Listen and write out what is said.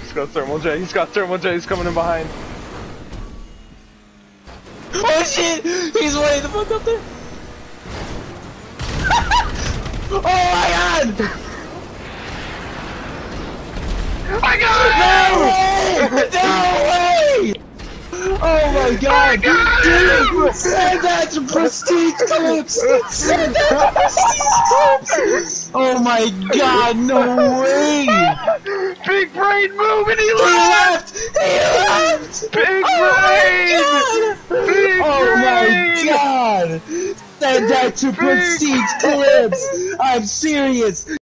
He's got thermal jet. He's got thermal jet. He's coming in behind. Oh shit! He's way the fuck up there. Oh my god! I got it! No way! Oh my god! Dude, send that to Prestige Clips! Send that to Prestige Clips! Oh my god, no way! Big brain move and he left! He left! Big Oh brain! Big oh brain! my god! Send that to Prestige Clips! I'm serious!